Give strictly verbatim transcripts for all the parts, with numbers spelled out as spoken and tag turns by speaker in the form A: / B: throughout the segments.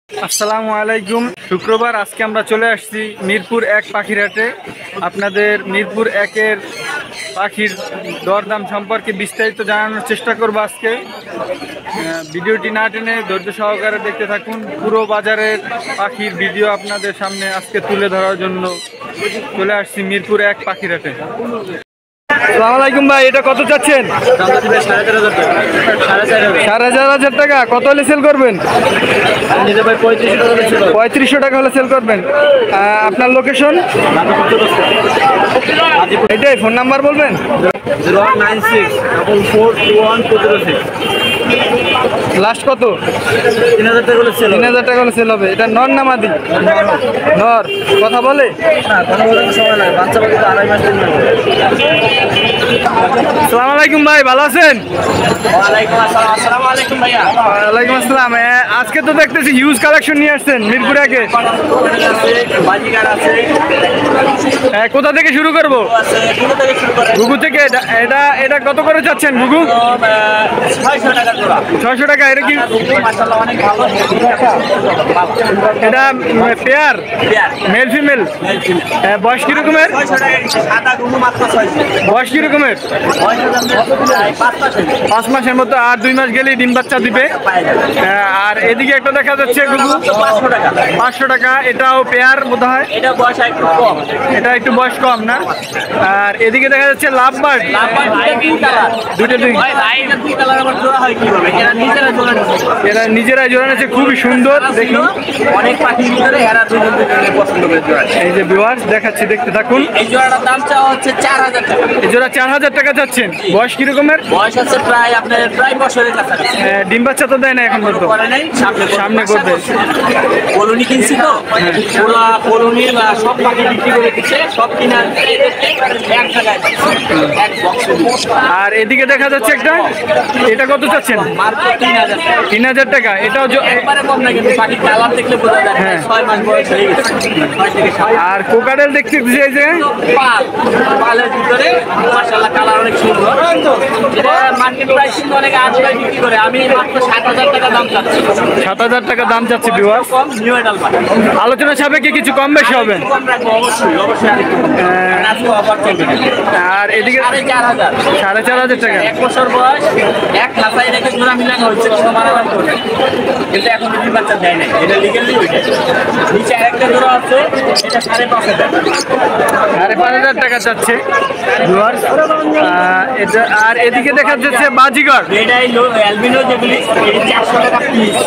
A: আসসালামু আলাইকুম। শুক্রবার আজকে আমরা চলে আসছি মিরপুর এক পাখির হাটে। আপনাদের মিরপুর একের পাখির দরদাম সম্পর্কে বিস্তারিত জানানোর চেষ্টা করব আজকে। ভিডিওটি না টেনে ধৈর্য সহকারে দেখতে থাকুন। পুরো বাজারের পাখির ভিডিও আপনাদের সামনে আজকে তুলে ধরার জন্য চলে আসছি মিরপুর এক পাখির হাটে। আসসালামু আলাইকুম ভাই, এটা কত চাচ্ছেন? সাড়ে চার হাজার টাকা। কত হলে সেল করবেন? পঁয়ত্রিশশো টাকা হলে সেল করবেন। আপনার লোকেশন? এটাই ফোন নাম্বার বলবেন?
B: Zero one nine six double four two one two zero six.
A: Last কত?
B: তিন হাজার টাকা হলে সেল
A: তিন হাজার টাকা হলে সেল হবে। এটা নর না মাদি? নর। কথা বলে?
B: না, কথা বলার সময় লাগে, বাচ্চা পাখি তো আড়াই মাস তিন মাস।
A: আসসালামু আলাইকুম ভাই, ভালো আছেন?
B: ওয়ালাইকুম আসসালাম। আসসালামু আলাইকুম ভাইয়া।
A: ওয়ালাইকুম আসসালাম। আজকে তো দেখতেছি হিউজ কালেকশন নিয়ে আসছেন মিরপুর একে।
B: বাজিকার আছে।
A: কোথা থেকে শুরু করবো? ঘুঘু থেকে। এটা এটা কত করে যাচ্ছেন ঘুঘু?
B: ছয়শো টাকা জোড়া।
A: ছয়শো টাকা। এটা কি
B: মাশাআল্লাহ অনেক ভালো।
A: এটা পেয়ার মেল ফিমেল? বয়স কি রকমের?
B: ছয়শো টাকা সাদা ঘুঘু মাত্র ছয়শো।
A: বয়স কি রকমের? পাঁচ মাসের মতো। আর দুই মাস গেলেই ডিম বাচ্চা দিবে। আর এদিকে একটা দেখা যাচ্ছে ঘুঘু
B: পাঁচশো টাকা।
A: পাঁচশো টাকা। এটাও পেয়ার বোধ হয়।
B: এটা বয়স একটু কম।
A: এটা একটু বয়স কম না? আর এদিকে দেখা যাচ্ছে লাভ বার্ড। দুটো দুই। এরা নিজেরাই জোড়া নিচ্ছে, খুবই সুন্দর দেখুন।
B: অনেক পাখির ভিতরে এরা দুজন দুজনে পছন্দ করে জোড়া।
A: এই যে ভিউয়ার্স দেখাচ্ছি, দেখতে থাকুন।
B: এই জোড়াটার দাম চাওয়া হচ্ছে চার হাজার টাকা।
A: এই জোড়া চার হাজার টাকা যাচ্ছেন। বয়স কি রকমের?
B: বয়স আছে প্রায় আপনার প্রায় বছরের কাছাকাছি।
A: ডিম বাচ্চা তো দেয় না এখন পর্যন্ত?
B: করে নাই, সামনে
A: সামনে করবে।
B: কলোনি কিনছি তো, পুরো কলোনির সব পাখি বিক্রি করে দিচ্ছে, সব কিনা এক জায়গায় এক বক্স।
A: আর এদিকে দেখা যাচ্ছে একটা, এটা কত চাচ্ছেন?
B: মাত্র তিন হাজার টাকা।
A: তিন হাজার টাকা। এটাও জ-
B: একবারে কম না, কিন্তু পাখির কালার দেখলে বোঝা যায়
A: হ্যাঁ।
B: ছয় মাস বয়স হয়ে গেছে। ছয় থেকে সাত।
A: আর কোকাডেল দেখতে এই যে
B: পাল পালের ভিতরে মাশাআল্লাহ কালার অনেক সুন্দর। এটা মার্কেট প্রাইস কিন্তু অনেক আট টাকায় বিক্রি করে, আমি মাত্র সাত হাজার টাকা দাম চাচ্ছি।
A: সাত হাজার টাকা দাম চাচ্ছে ভিউয়ার্স।
B: কম নিউ এডাল পাখি।
A: আলোচনা সাপেক্ষে কিছু কম বেশি হবে।
B: কম রাখবো অবশ্যই, অবশ্যই আরেকটু কম। কারণ আজকে অফার চলবে।
A: আর এদিকে
B: সাড়ে চার হাজার।
A: সাড়ে চার হাজার টাকা।
B: এক বছর বয়স, এক খাঁচায় রেখে জোড়া মিলানো হচ্ছে, কোনো মারামারি করবে, কিন্তু এখন দুই বাচ্চা দেয় নাই, এটা লিগেলি ওইটা। নিচে আরেকটা জোড়া আছে, এটা সাড়ে পাঁচ হাজার।
A: সাড়ে পাঁচ হাজার টাকা চাচ্ছে ভিউয়ার্স। এটা আর এদিকে দেখা যাচ্ছে বাজিগর।
B: এটাই লো অ্যালবিনো যেগুলি, এটি চারশো টাকা পিস।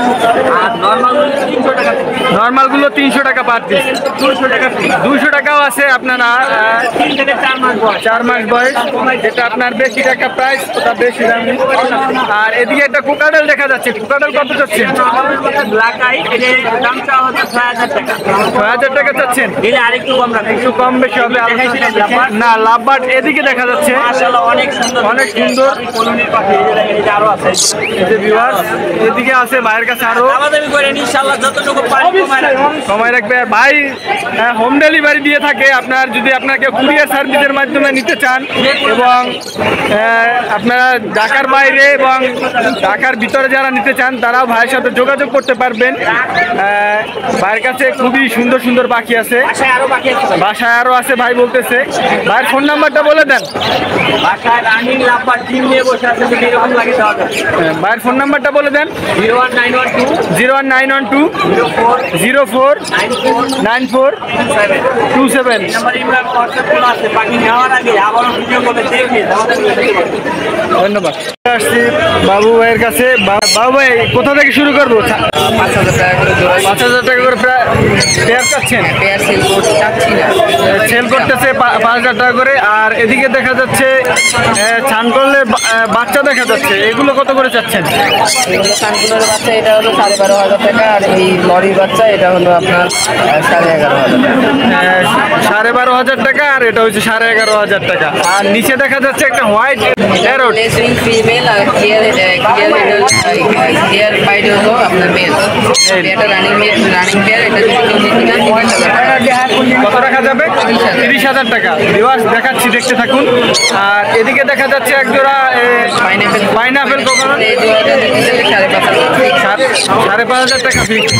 B: আর নর্মাল তিনশো টাকা পিস।
A: নর্মালগুলো তিনশো টাকা পার পিস।
B: দুশো টাকা পিস।
A: দুইশো টাকাও আছে আপনারা। আহ,
B: তিন থেকে চার মাস বয়স।
A: চার মাস বয়স, যেটা আপনার বেশি টাকা প্রাইস, ওটা বেশি দামি। আর এদিকে একটা কোকাডেল দেখা যাচ্ছে। কোকাডেল কত চাচ্ছেন?
B: ব্ল্যাক আই, এটার দাম চাওয়া হচ্ছে ছয় হাজার টাকা।
A: ছয় হাজার টাকা চাচ্ছেন।
B: এটা আরেকটু কম রাখে।
A: একটু কম বেশি হবে।
B: দেখাইছিলাম লাভবার্ড।
A: না, লাভবার্ড এদিকে দেখা যাচ্ছে
B: মাশাআল্লাহ অনেক সুন্দর,
A: অনেক সুন্দর।
B: কলোনির পাখি। এই যে দেখেন, এটা আরো আছে।
A: এই যে ভিউয়ার্স, এদিকে আছে ভাইয়ের কাছে আরো।
B: দামাদামি করে ইনশাআল্লাহ যতটুকু পারি কমায় রাখবো।
A: সময় রাখবে আর ভাই হোম ডেলিভারি দিয়ে থাকে। আপনার যদি আপনাকে কুরিয়ার সার্ভিসের মাধ্যমে নিতে চান এবং আহ, আপনারা ঢাকার বাইরে এবং ঢাকার ভিতরে যারা নিতে চান, তারাও ভাইয়ের সাথে যোগাযোগ করতে পারবেন। আহ, ভাইয়ের কাছে খুবই সুন্দর সুন্দর পাখি আছে।
B: বাসায় আরো পাখি আছে।
A: বাসায় আরো আছে ভাই বলতেছে। ভাইয়ের ফোন নাম্বারটা বলে দেন।
B: বাসায় রানিং লাভবার্ড টিম নিয়ে বসে আছে, যদি এরকম লাগে দেওয়া যাবে।
A: আহ, ভাইয়ের ফোন নাম্বারটা বলে দেন।
B: Zero one nine one two
A: zero one nine one two
B: zero four
A: zero four
B: nine four
A: nine four
B: seven.
A: Two seven.
B: Number Imran WhatsApp করা আছে। পাখি নেওয়ার আগে আবারও ভিডিও করে দেখে দামাদামি করে দিতে পারবেন।
A: ধন্যবাদ। আসছি বাবু ভাইয়ের কাছে। বা- বাবু ভাই, কোথা থেকে শুরু করবো?
B: পাঁচ হাজার টাকা করে জোড়া।
A: পাঁচ হাজার টাকা করে প্রায় পেয়ার চাচ্ছেন?
B: পেয়ার সেল করতে চাচ্ছি না।
A: সেল করতেছে পা- পাঁচ হাজার টাকা করে। আর এদিকে দেখা যাচ্ছে আহ, ছান করলে বা- আহ, বাচ্চা দেখা যাচ্ছে, এগুলো কত করে চাচ্ছেন?
B: এগুলো কানকুলের বাচ্চা, এটা হলো সাড়ে বারো হাজার টাকা। আর এই লরির বাচ্চা, এটা হলো আপনার আহ, সাড়ে এগারো হাজার টাকা।
A: আহ, সাড়ে বারো হাজার টাকা। আর এটা হচ্ছে সাড়ে এগারো হাজার টাকা। আর নিচে দেখা যাচ্ছে একটা হোয়াইট প্যারট।
B: লেসিং ফিমেল আর ক্লিয়ার ক্লিয়ার ক্লিয়ার বাইট হলো আপনার মেল। এটা রানিং মেল, রানিং পেয়ার। এটা যদি কেউ নিতে চান তিরিশ হাজার টাকা।
A: কত রাখা যাবে? তিরিশ হাজার টাকা। ভিউয়ার্স দেখাচ্ছি, দেখতে থাকুন। আর এদিকে দেখা যাচ্ছে এক জোড়া
B: পাইনাপেল
A: পাইনাপেল কোকোনাট।
B: এই জোড়াটা নিতে চাইলে সাড়ে পাঁচ হাজার।
A: সাড়ে পাঁচ হাজার টাকা ফিক্স।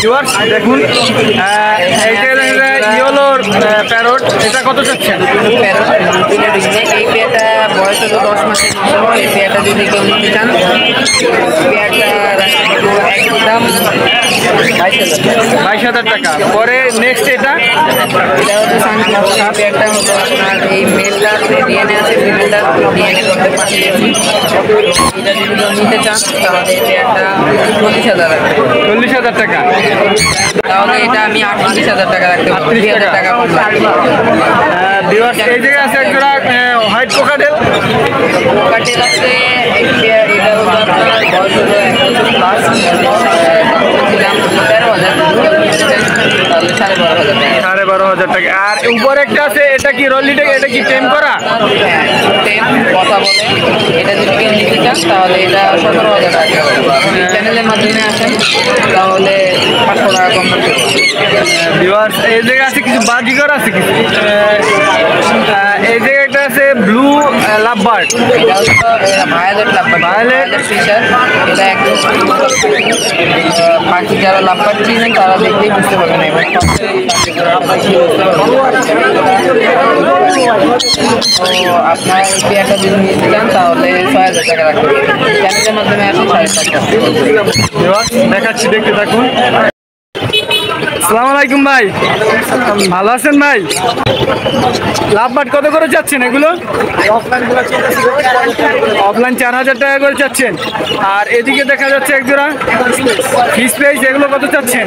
A: ভিউয়ার্স দেখুন আহ, এইটা ইয়েলোর প্যারট, এটা কত চাচ্ছেন?
C: প্যারট দুটো দিচ্ছে। এই পেয়ারটা বয়স হলো দশ মাসের মতো। এই পেয়ারটা যদি কেউ নিতে চান, পেয়ারটা একদম বাইশ হাজার টাকা।
A: বাইশ হাজার টাকা। পরে নেক্সট এটা
C: এটা হচ্ছে সানকুন। এই পেয়ারটা হলো আপনার এই মেলটা ডিএনএ আছে, ফিমেলটা ডিএনএ করতে পাঠিয়েছি। এটা যদি কেউ নিতে চান তাহলে এই পেয়ারটা চল্লিশ হাজার টাকা।
A: চল্লিশ হাজার টাকা।
C: তাহলে এটা আমি আটত্রিশ হাজার টাকা রাখতে পারবো। দুই হাজার টাকা
A: ভিউয়ার্স এই জায়গায় আছে একজোড়া হোয়াইট কোকাডেল।
C: কাটের আছে এই পেয়ার। এটা হলো আপনার বয়স হলো এক বছর প্লাস। ছিলাম তেরো হাজার, তাহলে সাড়ে বারো হাজার টাকা।
A: সাড়ে বারো হাজার টাকা। আর উপরে একটা আছে, এটা কি রলিটা, এটা কি টেম করা?
C: হ্যাঁ, টেম কথা বলে। এটা যদি কেউ নিতে চান তাহলে এটা সতেরো হাজার টাকা। এই চ্যানেলের মাধ্যমে আসেন তাহলে পাঁচশো টাকা কম করতে পারবো।
A: ভিউয়ার্স এই জায়গায় আছে কিছু বাজিগর আছে কিছু। আহ, এই জায়গায় একটা আছে ব্লু লাভবার্ড।
C: এটা হচ্ছে violet lovebird.
A: Violet?
C: Violet Fischer. এটা একদম আহ, পাখি যারা লাভবার্ড চিনেন তারা দেখলেই বুঝতে পারবেন। এবং তো আপনার এই পেয়ারটা যদি নিতে চান তাহলে ছয় হাজার টাকা রাখতে পারবেন। চ্যানেলের মাধ্যমে আসেন সাড়ে পাঁচ হাজার।
A: ভিউয়ার্স দেখাচ্ছি, দেখতে থাকুন। আসসালামু আলাইকুম ভাই, ভালো আছেন ভাই? লাভবার্ড কত করে চাচ্ছেন এগুলো? অফলাইন চার হাজার টাকা করে চাচ্ছেন। আর এদিকে দেখা যাচ্ছে এক জোড়া ফিশ প্রাইস, এগুলো কত চাচ্ছেন?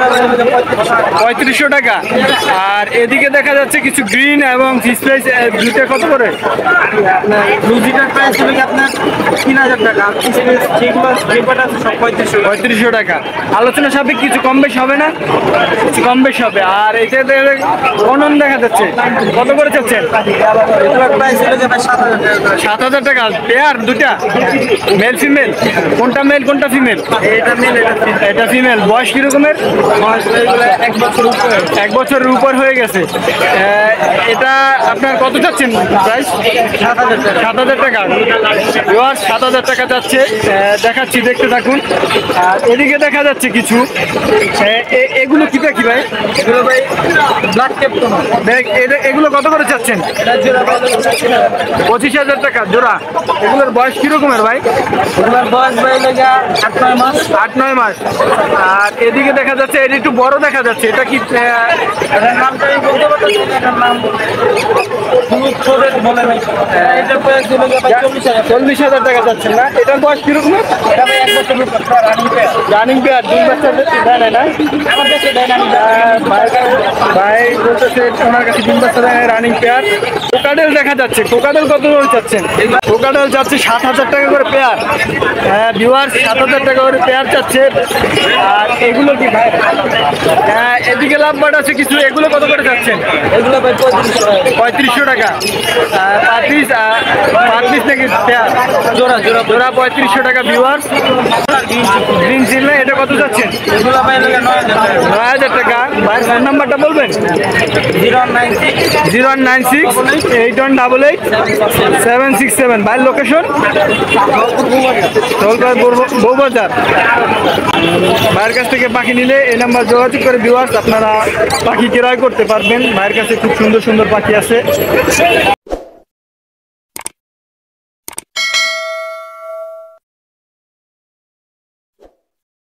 A: পঁয়ত্রিশশো টাকা। আর এদিকে দেখা যাচ্ছে কিছু গ্রিন এবং ফিশ প্রাইস দুইটা কত করে?
D: লুজিটার প্রাইস হলো কি আপনার তিন হাজার টাকা, যেগুলো যেগুলো আছে সব পঁয়ত্রিশশো।
A: পঁয়ত্রিশশো টাকা। আলোচনা সাপেক্ষে কিছু কম বেশ হবে না? কিছু কম বেশ হবে। আর এইটা অনন দেখা যাচ্ছে, কত করে চাচ্ছেন?
D: এগুলোর প্রাইস হলো যে ভাই সাত হাজার টাকা।
A: সাত হাজার টাকা। পেয়ার দুটা, মেল ফিমেল? কোনটা মেল কোনটা ফিমেল?
D: এটা মেল, এটা female।
A: এটা ফিমেল। বয়স কিরকমের?
D: বয়স এগুলো এক বছর উপরে।
A: এক বছরের উপর হয়ে গেছে। আহ, এটা আপনার কত চাচ্ছেন প্রাইস?
D: সাত হাজার টাকা।
A: সাত হাজার টাকা। ভিউয়ার্স সাত হাজার টাকা যাচ্ছে। আহ, দেখাচ্ছি, দেখতে থাকুন। আর এদিকে দেখা যাচ্ছে কিছু আহ, এ- এগুলো কি পাখি ভাই?
D: এগুলো ভাই ব্ল্যাক ক্যাপ্টন।
A: দেখ এ- এগুলো কত করে চাচ্ছেন?
D: এটা জোড়া বলে পঁচিশ হাজার।
A: পঁচিশ হাজার টাকা জোড়া। এগুলোর বয়স কিরকমের ভাই?
D: এগুলোর বয়স ভাই লেগা আট নয় মাস।
A: আট নয় মাস। আর এদিকে দেখা যাচ্ছে এটা একটু বড় দেখা যাচ্ছে, এটা কি আহ,
D: এটার নামটা আমি বলতে পারতেছি না, এটার নাম খুব ছোট বলে নাই। এটার প্রাইস হলো যে ভাই চল্লিশ হাজার।
A: চল্লিশ হাজার টাকা যাচ্ছে না? এটার বয়স কিরকমের?
D: এটা ভাই এক বছর উপরে রানিং পেয়ার।
A: রানিং পেয়ার, দুই বাচ্চা দেয় না?
D: আমার কাছে দেয় না, আমি
A: আহ, ভাই- ভাই বলতেছে ওনার কাছে তিন বাচ্চা দেয় রানিং পেয়ার। কোকাডেল দেখা যাচ্ছে, কোকাডেল কত করে চাচ্ছেন? কোকাডেল যাচ্ছে সাত হাজার টাকা করে পেয়ার। হ্যাঁ ভিউয়ার সাত হাজার টাকা করে পেয়ার চাচ্ছে। আর এগুলো কি ভাই? হ্যাঁ এদিকে লাভবার্ড আছে কিছু, এগুলো কত করে চাচ্ছেন?
D: এগুলো ভাই পঁয়ত্রিশশো টাকা।
A: পঁয়ত্রিশশো টাকা। পাঁত্রিশ পাঁত্রিশ থেকে পেয়ার
D: জোড়া জোড়া
A: জোড়া পঁয়ত্রিশশো টাকা। ভিউয়ার গ্রিন চিল্লা, এটা কত চাচ্ছেন?
D: এগুলো ভাই লেগা নয় হাজার টাকা।
A: নয় হাজার টাকা। ভাইয়ের ফোন নাম্বারটা বলবেন?
D: Zero nine six
A: zero one nine six eight one double eight seven six seven. ভাইয়ের লোকেশন? বউবাজার। ভাইয়ের কাছ থেকে পাখি নিলে এই নাম্বার যোগাযোগ করে ভিউয়ার্স আপনারা পাখি ক্রয় করতে পারবেন। ভাইয়ের কাছে খুব সুন্দর সুন্দর পাখি আছে।